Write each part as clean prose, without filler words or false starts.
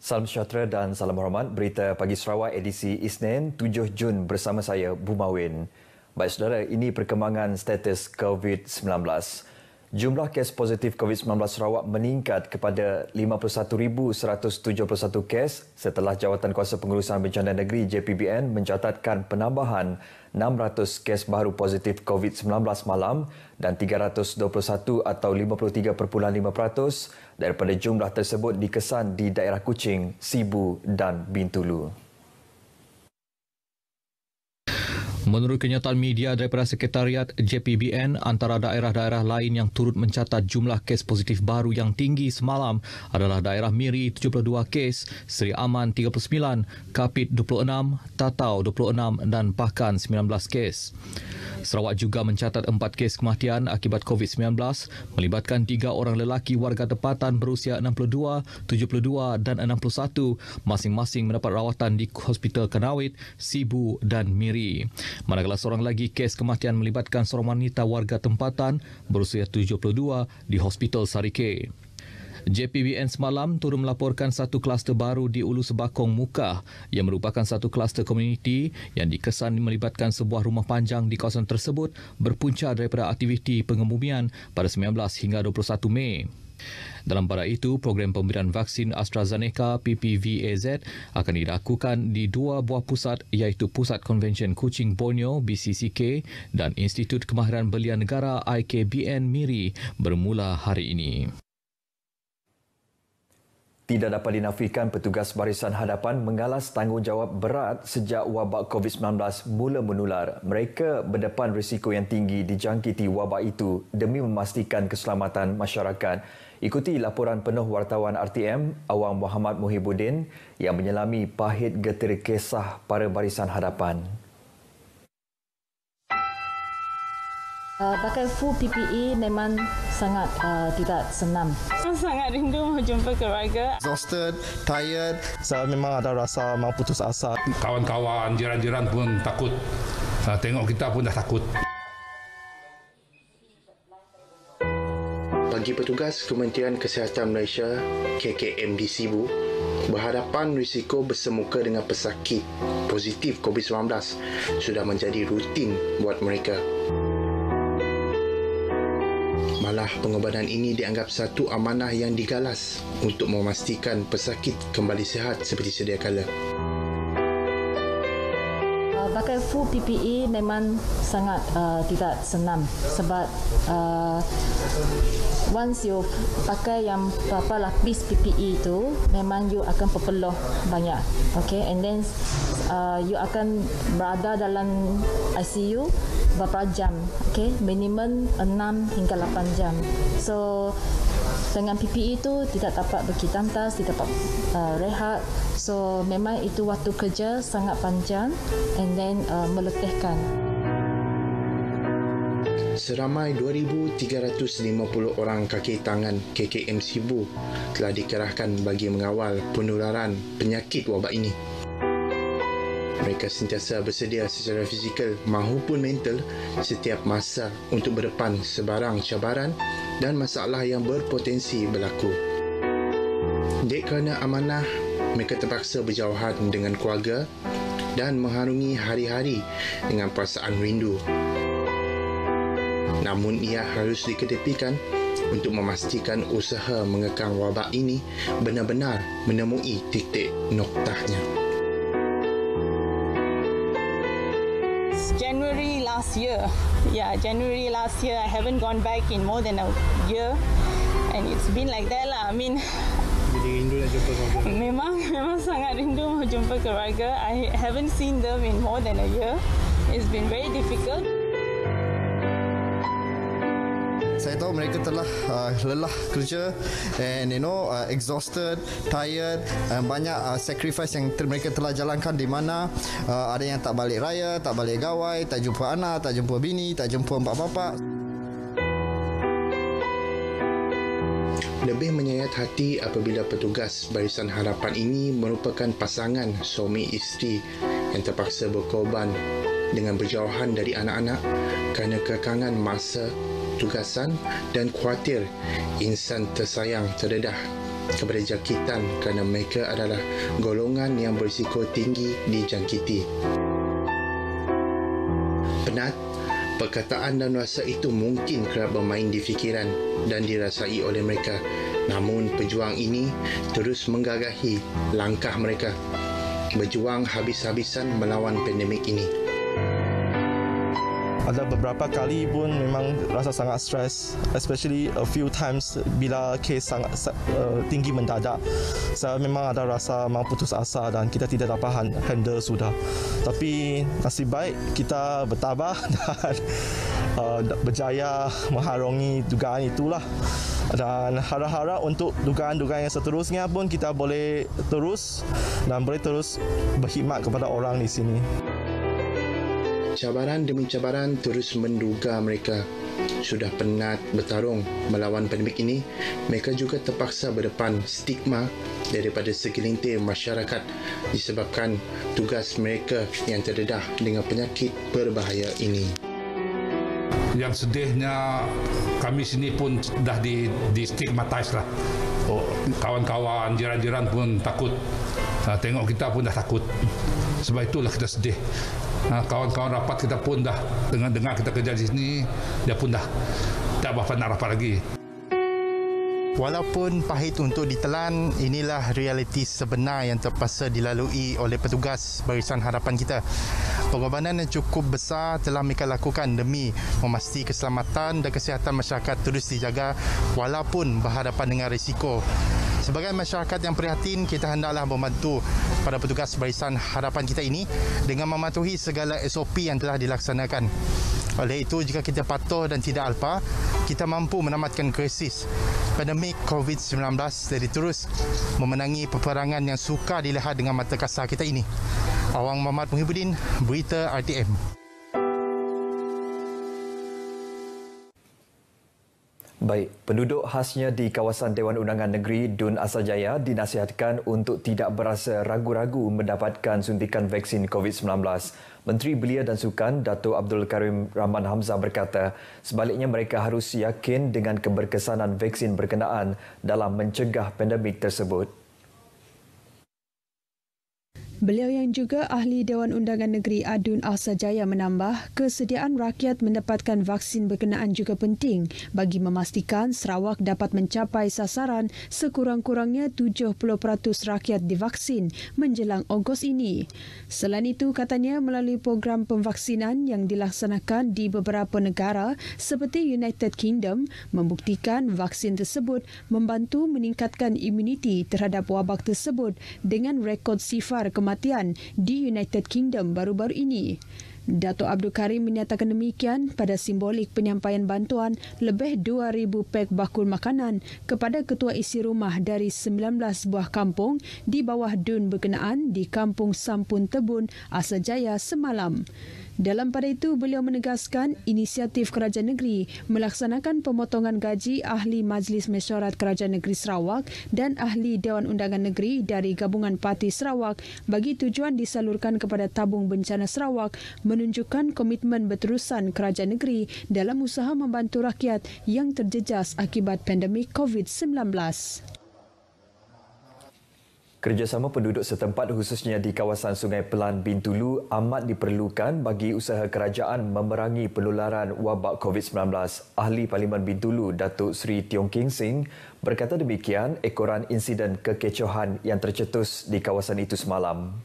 Salam sejahtera dan salam hormat. Berita Pagi Sarawak edisi Isnin 7 Jun bersama saya, Bumawin. Baik saudara, ini perkembangan status COVID-19. Jumlah kes positif COVID-19 Sarawak meningkat kepada 51,171 kes setelah Jawatan Kuasa Pengurusan Bencana Negeri JPBN mencatatkan penambahan 600 kes baru positif COVID-19 malam dan 321 atau 53.5% daripada jumlah tersebut dikesan di daerah Kuching, Sibu dan Bintulu. Menurut kenyataan media daripada Sekretariat JPBN, antara daerah-daerah lain yang turut mencatat jumlah kes positif baru yang tinggi semalam adalah daerah Miri 72 kes, Seri Aman 39, Kapit 26, Tatau 26 dan Pakan 19 kes. Sarawak juga mencatat 4 kes kematian akibat COVID-19 melibatkan 3 orang lelaki warga tempatan berusia 62, 72 dan 61 masing-masing mendapat rawatan di Hospital Kanawit, Sibu dan Miri. Manakala seorang lagi kes kematian melibatkan seorang wanita warga tempatan berusia 72 di Hospital Sarike. JPBN semalam turut melaporkan satu kluster baru di Ulu Sebakong Mukah yang merupakan satu kluster komuniti yang dikesan melibatkan sebuah rumah panjang di kawasan tersebut berpunca daripada aktiviti pengebumian pada 19 hingga 21 Mei. Dalam pada itu, program pemberian vaksin AstraZeneca PPVAZ akan dilakukan di 2 buah pusat iaitu Pusat Konvensyen Kuching Borneo BCCK dan Institut Kemahiran Belia Negara IKBN Miri bermula hari ini. Tidak dapat dinafikan petugas barisan hadapan mengalas tanggungjawab berat sejak wabak COVID-19 mula menular. Mereka berdepan risiko yang tinggi dijangkiti wabak itu demi memastikan keselamatan masyarakat. Ikuti laporan penuh wartawan RTM Awang Muhammad Muhibbuddin yang menyelami pahit getir kisah para barisan hadapan. Pakai full PPE memang sangat tidak senang. Sangat rindu mau jumpa keluarga. Exhausted, tired. Saya memang ada rasa mau putus asa. Kawan-kawan, jiran-jiran pun takut. Tengok kita pun dah takut. Bagi petugas Kementerian Kesihatan Malaysia, KKM di Sibu, berhadapan risiko bersemuka dengan pesakit positif COVID-19 sudah menjadi rutin buat mereka. Malah pengobatan ini dianggap satu amanah yang digalas untuk memastikan pesakit kembali sihat seperti sedia kala. Pakai full PPE memang sangat tidak senang sebab once you pakai yang berapa lapis PPE itu memang you akan berpeluh banyak. Okay, and then you akan berada dalam ICU berapa jam, okay? Minimum 6 hingga 8 jam. So dengan PPE itu tidak dapat berkitantas, tidak dapat rehat. So memang itu waktu kerja sangat panjang and then meletihkan. Seramai 2,350 orang kaki tangan KKM Sibu telah dikerahkan bagi mengawal penularan penyakit wabak ini. Mereka sentiasa bersedia secara fizikal maupun mental setiap masa untuk berdepan sebarang cabaran dan masalah yang berpotensi berlaku. Dek kerana amanah, mereka terpaksa berjauhan dengan keluarga dan mengharungi hari-hari dengan perasaan rindu. Namun ia harus diketepikan untuk memastikan usaha mengekang wabak ini benar-benar menemui titik noktahnya. January last year. January last year. I haven't gone back in more than a year. And it's been like that lah. I mean, Jadi rindu nak jumpa keluarga. memang sangat rindu mau jumpa keluarga. I haven't seen them in more than a year. It's been very difficult. Saya tahu mereka telah lelah kerja and exhausted, tired, banyak sacrifice yang mereka telah jalankan di mana ada yang tak balik raya, tak balik gawai, tak jumpa anak, tak jumpa bini, tak jumpa mak bapak. Lebih menyayat hati apabila petugas barisan harapan ini merupakan pasangan suami isteri yang terpaksa berkorban dengan berjauhan dari anak-anak kerana kekangan masa, tugasan dan khawatir insan tersayang terdedah kepada jangkitan kerana mereka adalah golongan yang berisiko tinggi dijangkiti. Penat, perkataan dan rasa itu mungkin kerap bermain di fikiran dan dirasai oleh mereka. Namun pejuang ini terus menggagahi langkah mereka, berjuang habis-habisan melawan pandemik ini. Ada beberapa kali pun memang rasa sangat stres, especially a few times bila kes sangat tinggi mendadak. Saya memang ada rasa mau putus asa dan kita tidak dapat handle sudah. Tapi nasib baik kita bertabah dan berjaya mengharungi dugaan itulah. Dan harap-harap untuk dugaan-dugaan yang seterusnya pun kita boleh terus berkhidmat kepada orang di sini. Cabaran demi cabaran terus menduga mereka. Sudah penat bertarung melawan pandemik ini, mereka juga terpaksa berdepan stigma daripada segelintir masyarakat disebabkan tugas mereka yang terdedah dengan penyakit berbahaya ini. Yang sedihnya kami sini pun dah di stigmatize lah. Kawan-kawan, jiran-jiran pun takut. Tengok kita pun dah takut. Sebab itulah kita sedih. Kawan-kawan rapat kita pun dah dengar kita kerja di sini, dia pun dah tak berapa nak rapat lagi. Walaupun pahit untuk ditelan, inilah realiti sebenar yang terpaksa dilalui oleh petugas Barisan Hadapan kita. Pengorbanan yang cukup besar telah mereka lakukan demi memastikan keselamatan dan kesihatan masyarakat terus dijaga walaupun berhadapan dengan risiko. Sebagai masyarakat yang prihatin, kita hendaklah membantu pada petugas Barisan Hadapan kita ini dengan mematuhi segala SOP yang telah dilaksanakan. Oleh itu, jika kita patuh dan tidak alpa, kita mampu menamatkan krisis pandemik COVID-19 dari terus memenangi peperangan yang sukar dilihat dengan mata kasar kita ini. Awang Muhammad Muhyiddin, Berita RTM. Baik, penduduk khasnya di kawasan Dewan Undangan Negeri Dun Asajaya dinasihatkan untuk tidak berasa ragu-ragu mendapatkan suntikan vaksin COVID-19. Menteri Belia dan Sukan Datuk Abdul Karim Rahman Hamzah berkata, sebaliknya mereka harus yakin dengan keberkesanan vaksin berkenaan dalam mencegah pandemik tersebut. Beliau yang juga ahli Dewan Undangan Negeri Adun Asajaya menambah, kesediaan rakyat mendapatkan vaksin berkenaan juga penting bagi memastikan Sarawak dapat mencapai sasaran sekurang-kurangnya 70% rakyat divaksin menjelang Ogos ini. Selain itu, katanya melalui program pemvaksinan yang dilaksanakan di beberapa negara seperti United Kingdom membuktikan vaksin tersebut membantu meningkatkan imuniti terhadap wabak tersebut dengan rekod sifar kematian di United Kingdom baru-baru ini. Datuk Abdul Karim menyatakan demikian pada simbolik penyampaian bantuan lebih 2,000 pek bakul makanan kepada ketua isi rumah dari 19 buah kampung di bawah dun berkenaan di Kampung Sampun Tebun, Asajaya semalam. Dalam pada itu, beliau menegaskan inisiatif Kerajaan Negeri melaksanakan pemotongan gaji Ahli Majlis Mesyuarat Kerajaan Negeri Sarawak dan Ahli Dewan Undangan Negeri dari Gabungan Parti Sarawak bagi tujuan disalurkan kepada Tabung Bencana Sarawak menunjukkan komitmen berterusan Kerajaan Negeri dalam usaha membantu rakyat yang terjejas akibat pandemik COVID-19. Kerjasama penduduk setempat khususnya di kawasan Sungai Pelan Bintulu amat diperlukan bagi usaha kerajaan memerangi penularan wabak COVID-19. Ahli Parlimen Bintulu, Datuk Seri Tiong King Sing, berkata demikian ekoran insiden kekecohan yang tercetus di kawasan itu semalam.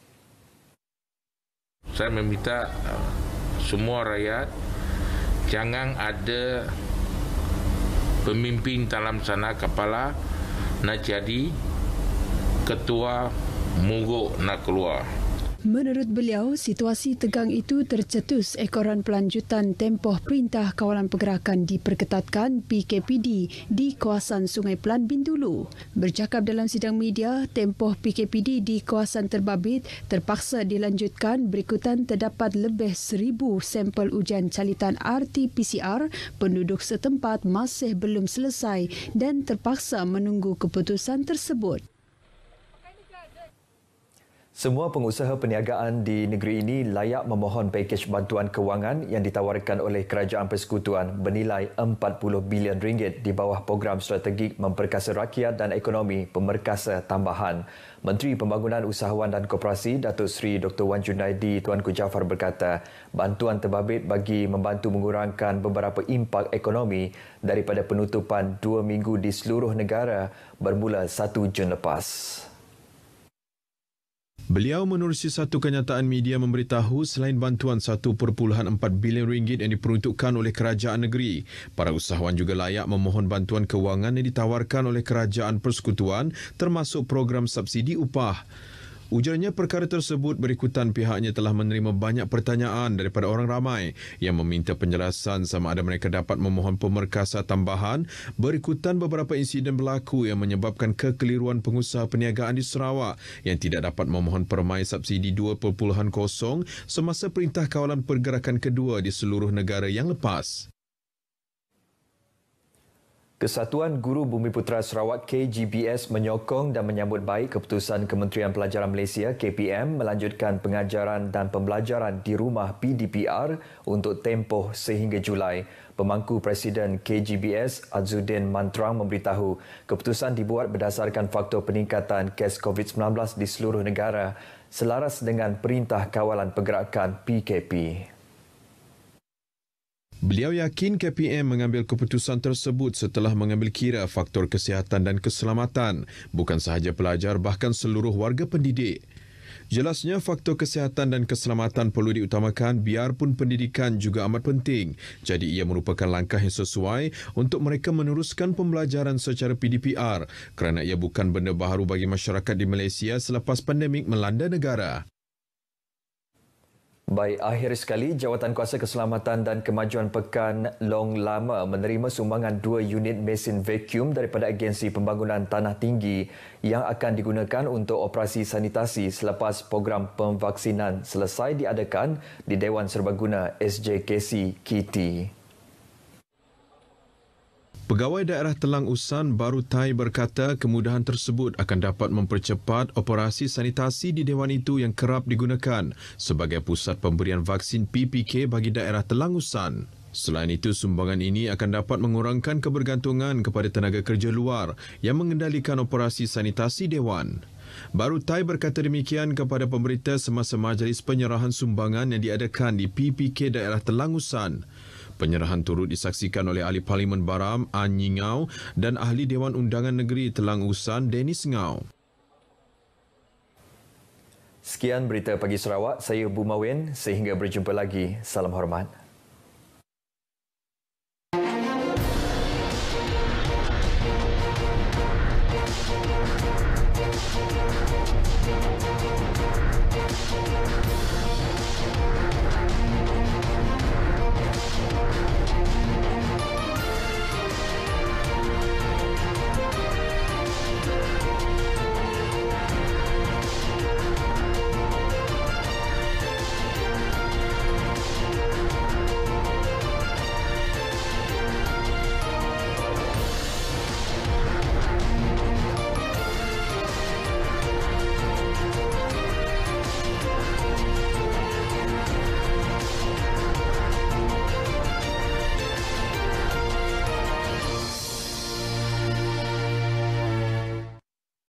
Saya meminta semua rakyat jangan ada pemimpin dalam sana kepala nak jadi ketua mogok nak keluar. Menurut beliau, situasi tegang itu tercetus ekoran pelanjutan tempoh Perintah Kawalan Pergerakan diperketatkan PKPD di kawasan Sungai Pelan Bintulu. Bercakap dalam sidang media, tempoh PKPD di kawasan terbabit terpaksa dilanjutkan berikutan terdapat lebih 1,000 sampel ujian calitan RT-PCR penduduk setempat masih belum selesai dan terpaksa menunggu keputusan tersebut. Semua pengusaha perniagaan di negeri ini layak memohon pakej bantuan kewangan yang ditawarkan oleh Kerajaan Persekutuan bernilai RM40 bilion di bawah program strategik memperkasa rakyat dan ekonomi pemerkasa tambahan. Menteri Pembangunan Usahawan dan Koperasi Datuk Seri Dr. Wan Junaidi Tuanku Jaafar berkata, bantuan terbabit bagi membantu mengurangkan beberapa impak ekonomi daripada penutupan 2 minggu di seluruh negara bermula 1 Jun lepas. Beliau menerusi satu kenyataan media memberitahu selain bantuan RM1.4 bilion yang diperuntukkan oleh kerajaan negeri, para usahawan juga layak memohon bantuan kewangan yang ditawarkan oleh Kerajaan Persekutuan termasuk program subsidi upah. Ujarnya perkara tersebut berikutan pihaknya telah menerima banyak pertanyaan daripada orang ramai yang meminta penjelasan sama ada mereka dapat memohon pemerkasa tambahan berikutan beberapa insiden berlaku yang menyebabkan kekeliruan pengusaha perniagaan di Sarawak yang tidak dapat memohon permai subsidi 2.0 semasa Perintah Kawalan Pergerakan kedua di seluruh negara yang lepas. Kesatuan Guru Bumiputera Sarawak KGBS menyokong dan menyambut baik keputusan Kementerian Pelajaran Malaysia KPM melanjutkan pengajaran dan pembelajaran di rumah PDPR untuk tempoh sehingga Julai. Pemangku Presiden KGBS Azuddin Mantrang memberitahu keputusan dibuat berdasarkan faktor peningkatan kes COVID-19 di seluruh negara selaras dengan Perintah Kawalan Pergerakan PKP. Beliau yakin KPM mengambil keputusan tersebut setelah mengambil kira faktor kesihatan dan keselamatan, bukan sahaja pelajar bahkan seluruh warga pendidik. Jelasnya faktor kesihatan dan keselamatan perlu diutamakan biarpun pendidikan juga amat penting. Jadi ia merupakan langkah yang sesuai untuk mereka meneruskan pembelajaran secara PDPR kerana ia bukan benda baharu bagi masyarakat di Malaysia selepas pandemik melanda negara. Baik, akhir sekali, Jawatan Kuasa Keselamatan dan Kemajuan Pekan Long Lama menerima sumbangan 2 unit mesin vacuum daripada Agensi Pembangunan Tanah Tinggi yang akan digunakan untuk operasi sanitasi selepas program pemvaksinan selesai diadakan di Dewan Serbaguna SJKC KT. Pegawai Daerah Telang Usan Baru Tai berkata kemudahan tersebut akan dapat mempercepat operasi sanitasi di dewan itu yang kerap digunakan sebagai pusat pemberian vaksin PPK bagi daerah Telang Usan. Selain itu, sumbangan ini akan dapat mengurangkan kebergantungan kepada tenaga kerja luar yang mengendalikan operasi sanitasi dewan. Baru Tai berkata demikian kepada pemberita semasa majlis penyerahan sumbangan yang diadakan di PPK daerah Telang Usan. Penyerahan turut disaksikan oleh Ahli Parlimen Baram, An Nyi Ngau dan Ahli Dewan Undangan Negeri Telang Usan, Dennis Ngau. Sekian berita pagi Sarawak, saya Bumawin. Sehingga berjumpa lagi. Salam hormat.